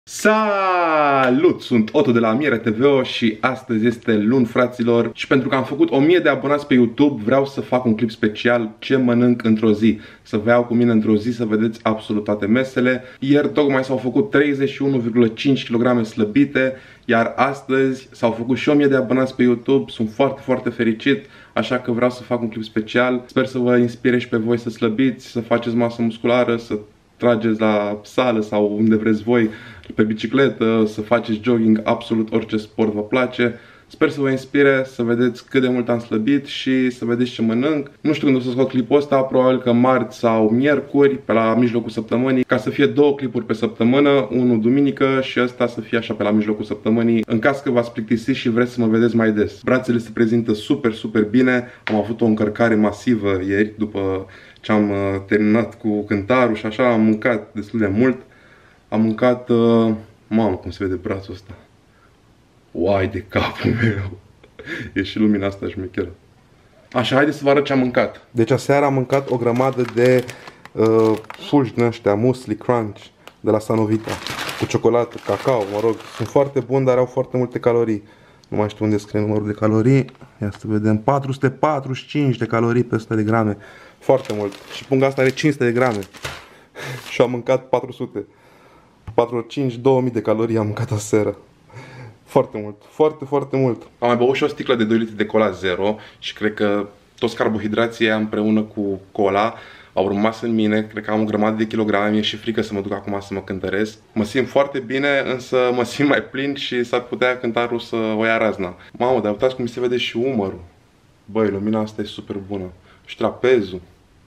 Salut! Sunt Otto de la Miere TV și astăzi este luni, fraților, și pentru că am făcut 1000 de abonați pe YouTube, vreau să fac un clip special ce mănânc într-o zi. Să vă iau cu mine într-o zi să vedeți absolut toate mesele. Ieri tocmai s-au făcut 31,5 kg slăbite, iar astăzi s-au făcut și 1000 de abonați pe YouTube. Sunt foarte, foarte fericit, așa că vreau să fac un clip special. Sper să vă inspire și pe voi să slăbiți, să faceți masă musculară, să trageți la sală sau unde vreți voi, pe bicicletă, să faceți jogging, absolut orice sport vă place. Sper să vă inspire, să vedeți cât de mult am slăbit și să vedeți ce mănânc. Nu știu când o să scot clipul ăsta, probabil că marți sau miercuri, pe la mijlocul săptămânii, ca să fie 2 clipuri pe săptămână, unul duminică și ăsta să fie așa pe la mijlocul săptămânii, în caz că v-ați plictisit și vreți să mă vedeți mai des. Brațele se prezintă super, super bine. Am avut o încărcare masivă ieri, după ce am terminat cu cântarul și așa, am mâncat destul de mult. Am mâncat, mamă cum se vede brațul ăsta. Uai de capul meu. E și lumina asta șmecheră. Așa, haideți să vă arăt ce am mâncat. Deci aseară am mâncat o grămadă de fulgi din ăștia, muesli crunch de la Sanovita, cu ciocolată, cacao, mă rog. Sunt foarte buni, dar au foarte multe calorii. Nu mai știu unde scrie numărul de calorii. Ia să vedem, 445 de calorii pe 100 de grame. Foarte mult. Și punga asta are 500 de grame. Și am mâncat 400. 45, 2000 de calorii am mâncat aseară. Foarte mult, foarte, foarte mult. Am mai băut și o sticlă de 2 litri de cola zero și cred că toți carbohidrații aia împreună cu cola au rămas în mine. Cred că am o grămadă de kilograme, mi-e și frică să mă duc acum să mă cântăresc. Mă simt foarte bine, însă mă simt mai plin și s-ar putea cântarul să o ia razna. Mamă, dar uitați cum mi se vede și umărul. Băi, lumina asta e super bună. Și trapezul.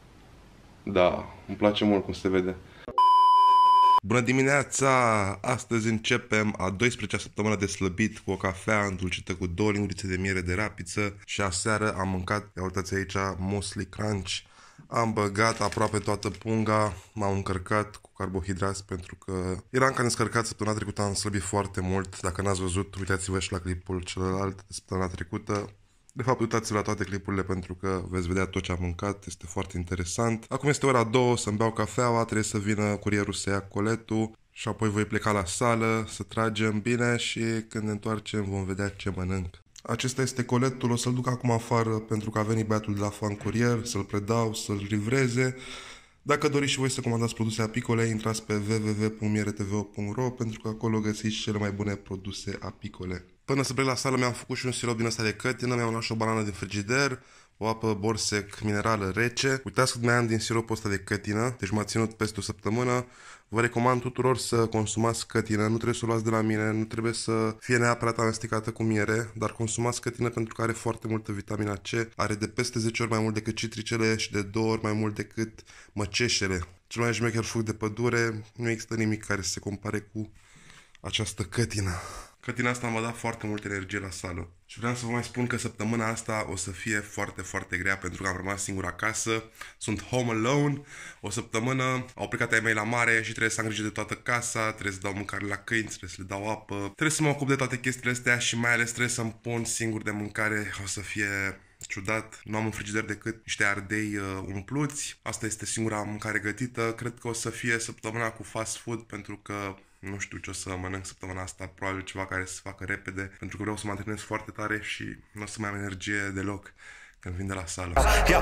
Da, îmi place mult cum se vede. Bună dimineața! Astăzi începem a 12-a săptămână de slăbit cu o cafea îndulcită cu 2 lingurițe de miere de rapiță și aseară am mâncat, ia uitați aici, muesli crunch. Am băgat aproape toată punga, m-am încărcat cu carbohidrați pentru că eram cam descărcat. Săptămâna trecută am slăbit foarte mult. Dacă n-ați văzut, uitați-vă și la clipul celălalt de săptămâna trecută. De fapt, uitați-vă la toate clipurile pentru că veți vedea tot ce am mâncat, este foarte interesant. Acum este ora 2, să-mi beau cafeaua, trebuie să vină curierul să ia coletul și apoi voi pleca la sală, să tragem bine și când ne întoarcem vom vedea ce mănânc. Acesta este coletul, o să-l duc acum afară pentru că a venit băiatul de la Fan Curier, să-l predau, să-l livreze. Dacă doriți și voi să comandați produse apicole, intrați pe www.mieretv.ro pentru că acolo găsiți cele mai bune produse apicole. Până să plec la sală mi-am făcut și un sirop din ăsta de cătină, mi-am luat și o banană din frigider, o apă Borsec minerală rece. Uitați cât mai am din siropul ăsta de cătină, deci m-a ținut peste o săptămână. Vă recomand tuturor să consumați cătină, nu trebuie să o luați de la mine, nu trebuie să fie neapărat amestecată cu miere, dar consumați cătină pentru că are foarte multă vitamina C, are de peste 10 ori mai mult decât citricele și de 2 ori mai mult decât măceșele. Cel mai șmecher fruct de pădure, nu există nimic care să se compare cu această cătină. Cătina asta m-a dat foarte multă energie la sală. Și vreau să vă mai spun că săptămâna asta o să fie foarte, foarte grea pentru că am rămas singur acasă. Sunt home alone. O săptămână au plecat ai mei la mare și trebuie să am grijă de toată casa, trebuie să dau mâncare la câini, trebuie să le dau apă. Trebuie să mă ocup de toate chestiile astea și mai ales trebuie să-mi pun singur de mâncare. O să fie ciudat. Nu am în frigider decât niște ardei umpluți. Asta este singura mâncare gătită. Cred că o să fie săptămâna cu fast food pentru că nu știu ce o să mănânc săptămâna asta, probabil ceva care să se facă repede, pentru că vreau să mă antrenez foarte tare și nu o să mai am energie deloc când vin de la sală.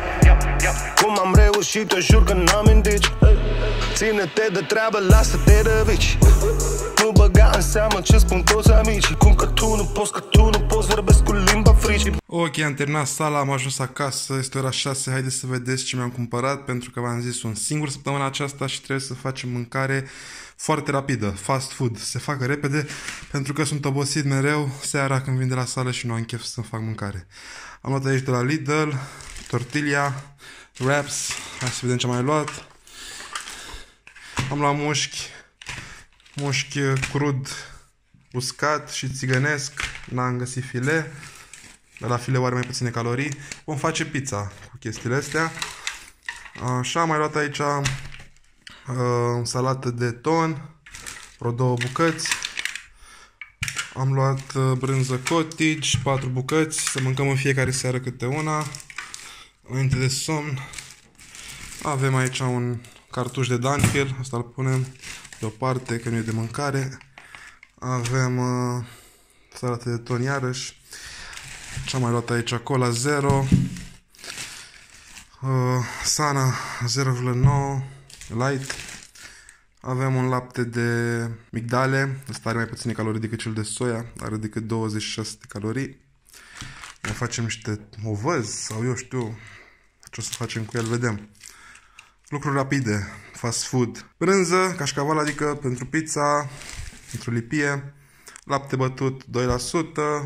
Cum am reușit, eu jur că n-am indici. Ține-te de treabă, lasă-te de bici. Nu băga în seamă ce spun toți amicii. Cum că tu nu poți, vorbesc cu limba fricii. Ok, am terminat sala, am ajuns acasă, este ora 6, haideți să vedeți ce mi-am cumpărat, pentru că v-am zis, sunt singur săptămâna aceasta și trebuie să facem mâncare foarte rapidă, fast food, se facă repede, pentru că sunt obosit mereu seara când vin de la sală și nu am chef să fac mâncare. Am luat aici de la Lidl, tortilla, wraps, hai să vedem ce am mai luat. Am luat mușchi crud, uscat și țigănesc, n-am găsit file, de la file are mai puține calorii. Vom face pizza cu chestiile astea. Așa, am mai luat aici salată de ton, vreo 2 bucăți. Am luat brânză cottage, 4 bucăți, să mâncăm în fiecare seară câte una, înainte de somn. Avem aici un cartuș de Dunhill, asta îl punem deoparte că nu e de mâncare. Avem salată de ton iarăși. Ce-am mai luat aici? Cola 0. Sana 0,9 light. Avem un lapte de migdale. Ăsta are mai puține calorii decât cel de soia. Are decât 26 de calorii. Mai facem niște ovăz sau eu știu ce o să facem cu el, vedem. Lucruri rapide, fast food. Brânză, cașcaval, adică pentru pizza, pentru lipie. Lapte bătut 2%.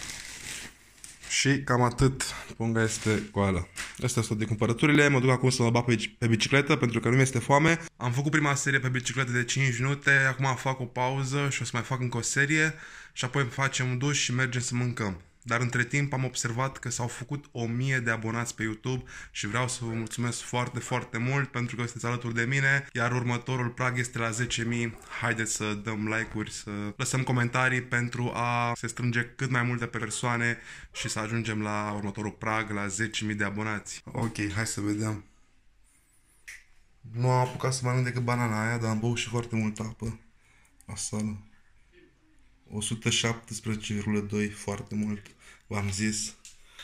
Și cam atât. Punga este goală. Astea sunt de cumpărăturile. Mă duc acum să mă bag pe bicicletă pentru că nu mi este foame. Am făcut prima serie pe bicicletă de 5 minute. Acum fac o pauză și o să mai fac încă o serie. Și apoi facem un duș și mergem să mâncăm. Dar între timp am observat că s-au făcut 1000 de abonați pe YouTube și vreau să vă mulțumesc foarte, foarte mult pentru că sunteți alături de mine, iar următorul prag este la 10.000. Haideți să dăm like-uri, să lăsăm comentarii pentru a se strânge cât mai multe persoane și să ajungem la următorul prag, la 10.000 de abonați. Ok, hai să vedem. Nu am apucat să mănânc decât banana aia, dar am băut și foarte multă apă la sală. 117,2, foarte mult, v-am zis.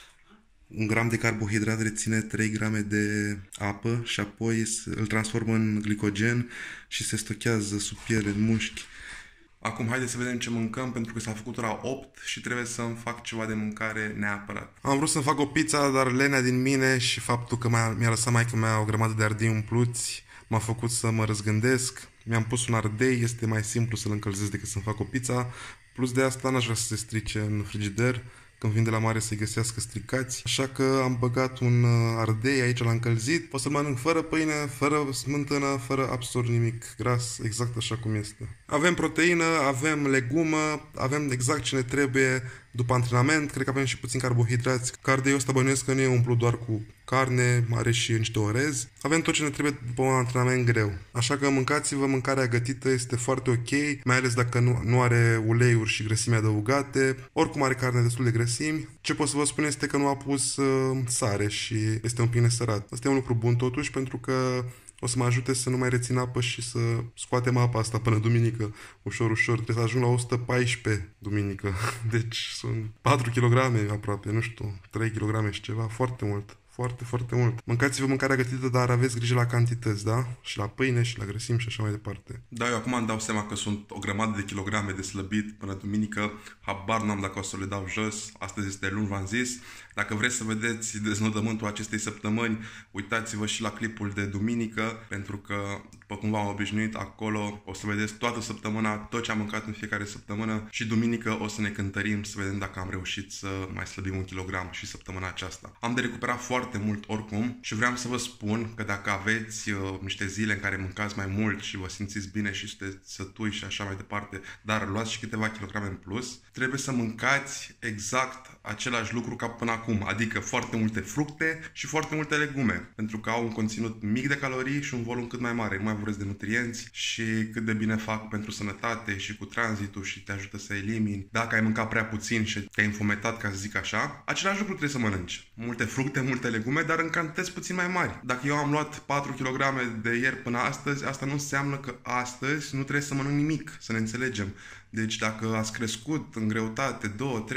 1 gram de carbohidrat reține 3 grame de apă și apoi îl transformă în glicogen și se stochează sub piele, în mușchi. Acum haideți să vedem ce mâncăm, pentru că s-a făcut ora 8 și trebuie să-mi fac ceva de mâncare neapărat. Am vrut să-mi fac o pizza, dar lenea din mine și faptul că mi-a lăsat maică-mea o grămadă de ardei umpluți m-a făcut să mă răzgândesc. Mi-am pus un ardei, este mai simplu să-l încălzesc decât să-mi fac o pizza. Plus de asta n-aș vrea să se strice în frigider, când vin de la mare să-i găsească stricați. Așa că am băgat un ardei aici, l-am încălzit. Pot să-l mănânc fără pâine, fără smântână, fără absolut nimic gras, exact așa cum este. Avem proteină, avem legumă, avem exact ce ne trebuie după antrenament. Cred că avem și puțin carbohidrați. Cardeiul ăsta bănuiesc că nu e umplut doar cu carne, are și niște orez. Avem tot ce ne trebuie după un antrenament greu. Așa că mâncați-vă, mâncarea gătită este foarte ok, mai ales dacă nu are uleiuri și grăsimi adăugate. Oricum are carne destul de grăsimi. Ce pot să vă spun este că nu a pus sare și este un pic nesărat. Asta e un lucru bun totuși, pentru că o să mă ajute să nu mai rețin apă și să scoatem apa asta până duminică. Ușor, ușor. Trebuie să ajung la 114 duminică. Deci sunt 4 kg aproape, nu știu, 3 kg și ceva. Foarte mult. Foarte, foarte mult. Mâncați-vă mâncarea gătită, dar aveți grijă la cantități, da? Și la pâine și la grăsimi și așa mai departe. Da, eu acum îmi dau seama că sunt o grămadă de kilograme de slăbit până duminică. Habar n-am dacă o să le dau jos. Astăzi este luni, v-am zis. Dacă vreți să vedeți deznodământul acestei săptămâni, uitați-vă și la clipul de duminică, pentru că, după cum v-am obișnuit, acolo o să vedeți toată săptămâna, tot ce am mâncat în fiecare săptămână și duminică o să ne cântărim să vedem dacă am reușit să mai slăbim 1 kilogram și săptămâna aceasta. Am de recuperat foarte mult oricum și vreau să vă spun că dacă aveți niște zile în care mâncați mai mult și vă simțiți bine și sunteți sătui și așa mai departe, dar luați și câteva kilograme în plus, trebuie să mâncați exact același lucru ca până acum, adică foarte multe fructe și foarte multe legume, pentru că au un conținut mic de calorii și un volum cât mai mare. Nu mai vorbesc de nutrienți și cât de bine fac pentru sănătate și cu tranzitul și te ajută să elimini. Dacă ai mâncat prea puțin și te-ai înfometat, ca să zic așa, același lucru trebuie să mănânci. Multe fructe, multe legume, dar în cantități puțin mai mari. Dacă eu am luat 4 kg de ieri până astăzi, asta nu înseamnă că astăzi nu trebuie să mănânc nimic, să ne înțelegem. Deci dacă ați crescut în greutate 2-3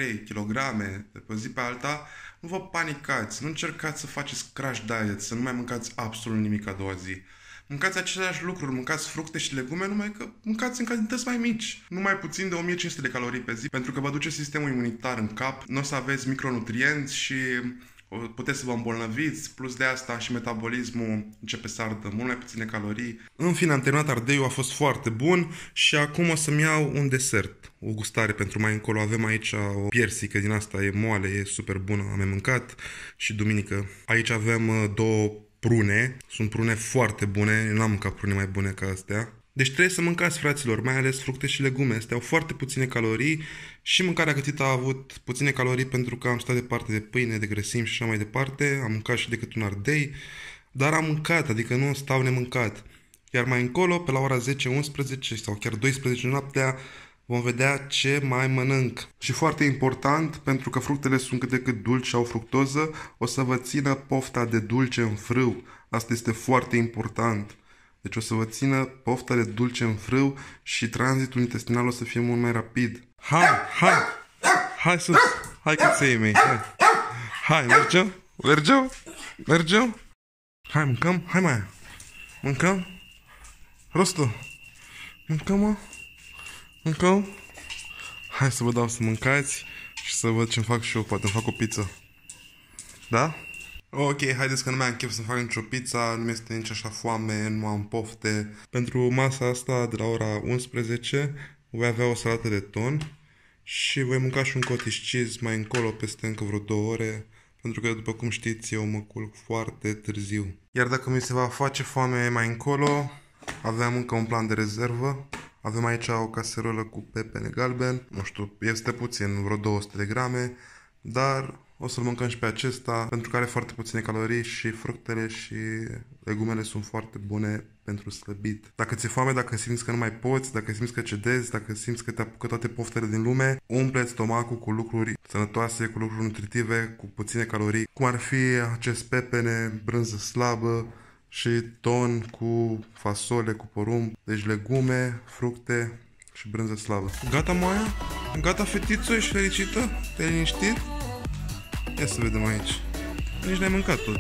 kg de pe o zi pe alta, nu vă panicați, nu încercați să faceți crash diet, să nu mai mâncați absolut nimic a doua zi. Mâncați aceleași lucruri, mâncați fructe și legume, numai că mâncați în cantități mai mici. Nu mai puțin de 1500 de calorii pe zi, pentru că vă duce sistemul imunitar în cap, nu o să aveți micronutrienți și puteți să vă îmbolnăviți, plus de asta și metabolismul începe să ardă mult mai puține calorii. În fine, am terminat ardeiul, a fost foarte bun și acum o să-mi iau un desert, o gustare pentru mai încolo. Avem aici o piersică din asta, e moale, e super bună, am mai mâncat și duminică. Aici avem 2 prune, sunt prune foarte bune, eu n-am mâncat prune mai bune ca astea. Deci trebuie să mâncați, fraților, mai ales fructe și legume. Astea au foarte puține calorii și mâncarea gătită a avut puține calorii pentru că am stat departe de pâine, de grăsimi și așa mai departe. Am mâncat și decât un ardei, dar am mâncat, adică nu stau nemâncat. Iar mai încolo, pe la ora 10, 11 sau chiar 12 noaptea, vom vedea ce mai mănânc. Și foarte important, pentru că fructele sunt cât de cât dulci și au fructoză, o să vă țină pofta de dulce în frâu. Asta este foarte important. Deci o să vă țină poftele dulce în frâu și tranzitul intestinal o să fie mult mai rapid. Hai sus, hai căței mei, hai, mergem, hai, mâncăm, hai mai, mâncăm, Rostu, mâncăm, hai să vă dau să mâncați și să văd ce-mi fac și eu, poate îmi fac o pizza, da? Ok, haideți că nu mai am chef să fac nicio pizza, nu este nici așa foame, nu am pofte. Pentru masa asta, de la ora 11, voi avea o salată de ton și voi mânca și un cottage cheese mai încolo, peste încă vreo 2 ore, pentru că, după cum știți, eu mă culc foarte târziu. Iar dacă mi se va face foame mai încolo, aveam încă un plan de rezervă. Avem aici o caserolă cu pepene galben, nu știu, este puțin, vreo 200 de grame, dar o să-l mâncăm și pe acesta, pentru că are foarte puține calorii și fructele și legumele sunt foarte bune pentru slăbit. Dacă ți-e foame, dacă simți că nu mai poți, dacă simți că cedezi, dacă simți că te apucă toate poftele din lume, umple-ți stomacul cu lucruri sănătoase, cu lucruri nutritive, cu puține calorii, cum ar fi acest pepene, brânză slabă și ton cu fasole, cu porumb, deci legume, fructe și brânză slabă. Gata, Maia? Gata, fetițo? Ești fericită? Te-ai liniștit? Ia să vedem aici. Nici n-ai mâncat tot.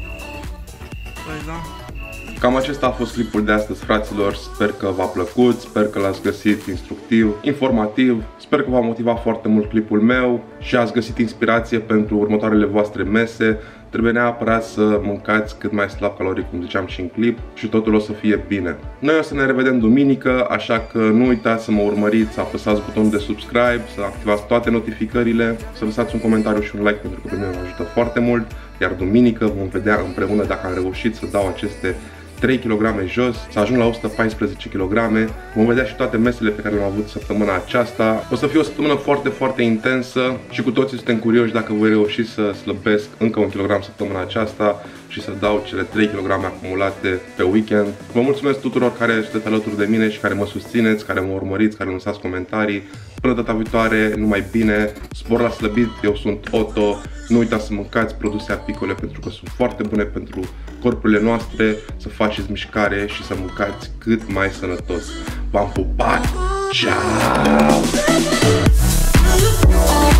Păi da. Cam acesta a fost clipul de astăzi, fraților. Sper că v-a plăcut, sper că l-ați găsit instructiv, informativ. Sper că v-a motivat foarte mult clipul meu și ați găsit inspirație pentru următoarele voastre mese. Trebuie neapărat să mâncați cât mai slab calorii, cum ziceam și în clip, și totul o să fie bine. Noi o să ne revedem duminică, așa că nu uitați să mă urmăriți, să apăsați butonul de subscribe, să activați toate notificările, să lăsați un comentariu și un like, pentru că pe mine mă ajută foarte mult. Iar duminică vom vedea împreună dacă am reușit să dau aceste 3 kg jos, să ajung la 114 kg. Vom vedea și toate mesele pe care le-am avut săptămâna aceasta. O să fie o săptămână foarte, foarte intensă și cu toții suntem curioși dacă voi reuși să slăbesc încă 1 kg săptămâna aceasta și să dau cele 3 kg acumulate pe weekend. Vă mulțumesc tuturor care sunteți alături de mine și care mă susțineți, care mă urmăriți, care lăsați comentarii. Până data viitoare, numai bine, spor la slăbit, eu sunt Otto. Nu uitați să mâncați produse apicole pentru că sunt foarte bune pentru corpurile noastre, să faceți mișcare și să mâncați cât mai sănătos. V-am pupat! Ciao!